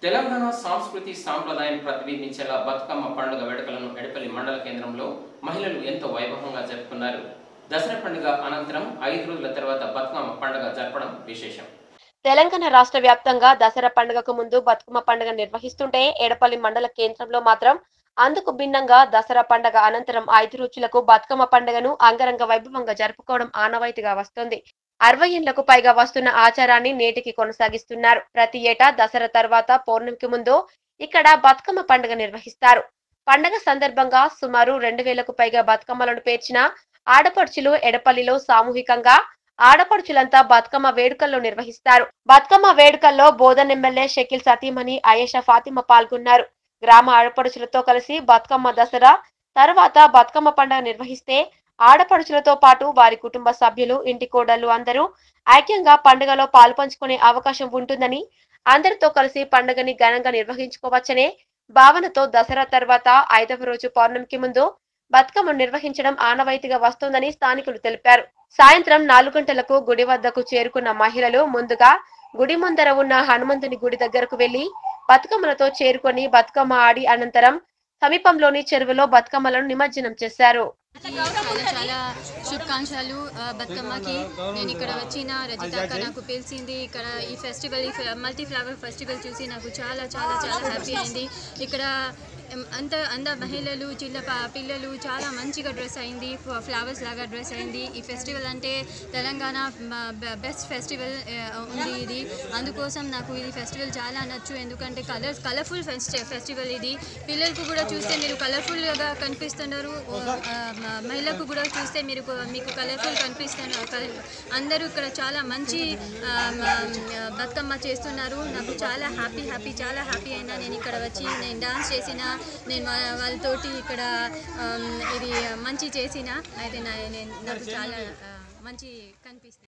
తెలంగాణ సంస్కృతి సాంప్రదాయం ప్రతిబింబించేలా బతుకమ్మ పండుగ వేడుకలను ఎడపల్లి మండల కేంద్రంలో మహిళలు ఎంతో వైభవంగా జరుపుకున్నారు. దసరా పండుగ అనంతరం 5 రోజుల తర్వాత బతుకమ్మ పండుగ జరపడం విశేషం. తెలంగాణ రాష్ట్ర వ్యాప్తంగా దసరా పండుగకు ముందు బతుకమ్మ పండుగ నిర్వహిస్తుంటే ఎడపల్లి మండల కేంద్రంలో మాత్రం అందుకు భిన్నంగా దసరా పండుగ అనంతరం 5 రోజులకు బతుకమ్మ పండుగను అంగరంగ వైభవంగా జరుపుకోవడం ఆనవాయితీగా వస్తోంది. 60 ఏళ్లకు పైగా వస్తున్న ఆచారాన్ని నేటికి కొనసాగిస్తున్నారు. ప్రతి ఏటా దసరా తర్వాత పౌర్ణమికి ముందు ఇక్కడ బతుకమ్మ పండుగ నిర్వహిస్తారు. పండుగ సందర్భంగా సుమారు 2000కు పైగా బతుకమ్మలను పేర్చిన ఆడపడుచులు ఎడపల్లిలో సామూహికంగా ఆడపడుచులంతా బతుకమ్మ వేడుకల్లో నిర్వహిస్తారు. బతుకమ్మ వేడుకల్లో బోధన్ ఎమ్మెల్యే షకీల్ సతీమణి అయేషా ఫాతిమా పాల్గొన్నారు. గ్రామ ఆడపడుచులతో కలిసి బతుకమ్మ దసరా తర్వాత బతుకమ్మ పండుగ నిర్వహిస్తే ఆడపడుచులతో పాటు వారి కుటుంబ సభ్యులు, ఇంటి కోడళ్లు అందరూ ఐక్యంగా పండుగలో పాలుపంచుకునే అవకాశం ఉంటుందని, అందరితో కలిసి పండుగని ఘనంగా నిర్వహించుకోవచ్చనే భావనతో దసరా తర్వాత 5వ రోజు పౌర్ణమికి ముందు బతుకమ్మ నిర్వహించడం ఆనవాయితీగా వస్తోందని స్థానికులు తెలిపారు. సాయంత్రం 4 గంటలకు గుడి వద్దకు చేరుకున్న మహిళలు ముందుగా గుడి ముందర ఉన్న హనుమంతుని గుడి దగ్గరకు వెళ్లి బతుకమ్మలతో చేరుకొని బతుకమ్మ ఆడి అనంతరం సమీపంలోని చెరువులో బతుకమ్మలను నిమజ్జనం చేశారు. చాలా శుభాకాంక్షలు బతుకమ్మకి. నేను ఇక్కడ వచ్చిన రజిత నాకు పిలిచింది. ఇక్కడ ఈ ఫెస్టివల్, మల్టీ ఫ్లవర్ ఫెస్టివల్ చూసి నాకు చాలా చాలా చాలా హ్యాపీ అయింది. ఇక్కడ అంత మహిళలు, పిల్లలు చాలా మంచిగా డ్రెస్ అయింది, ఫ్లవర్స్ లాగా డ్రెస్ అయింది. ఈ ఫెస్టివల్ అంటే తెలంగాణ బెస్ట్ ఫెస్టివల్ ఉంది ఇది. అందుకోసం నాకు ఇది ఫెస్టివల్ చాలా నచ్చు. ఎందుకంటే కలర్ఫుల్ ఫెస్టివల్ ఇది. పిల్లలకు కూడా చూస్తే మీరు కలర్ఫుల్గా కనిపిస్తున్నారు, మహిళలకు కూడా చూస్తే మీకు కలర్ఫుల్ కనిపిస్తున్నారు. అందరూ ఇక్కడ చాలా మంచి బతుకమ్మ చేస్తున్నారు. నాకు చాలా హ్యాపీ అయినా. నేను ఇక్కడ వచ్చి నేను డాన్స్ చేసిన, నేను వాళ్ళతోటి ఇక్కడ ఇది మంచి చేసిన అయితే నాకు చాలా మంచి కనిపిస్తుంది.